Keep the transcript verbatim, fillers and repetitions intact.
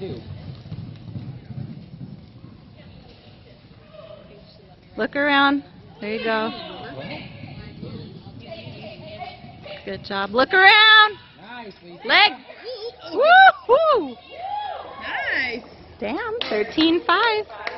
two. Look around. There you go. Good job. Look around. Nice, Cici. Leg. Woo-hoo. Nice. Damn. thirteen five.